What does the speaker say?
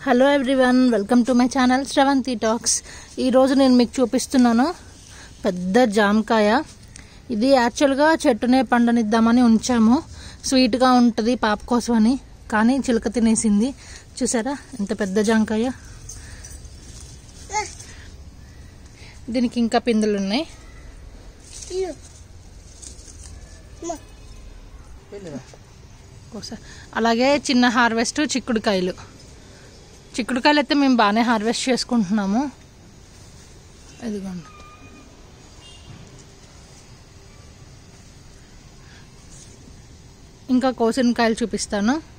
Hello everyone, welcome to my channel Sravanthi talks. ఈరోజు నేను మీకు చూపిస్తున్నాను పెద్ద జామకాయ. ఇది యాక్చువల్గా చెట్టునే పండనిద్దామని ఉంచాము. స్వీట్గా ఉంటుంది పాప కోసం అని, కానీ చిలుక తినేసింది. చూసారా ఎంత పెద్ద జామకాయ. దీనికి ఇంకా పిందులు ఉన్నాయి. అలాగే చిన్న హార్వెస్ట్ చిక్కుడుకాయలు అయితే మేము బాగానే హార్వెస్ట్ చేసుకుంటున్నాము. ఇదిగోండి. ఇంకా కోసిన కాయలు చూపిస్తాను.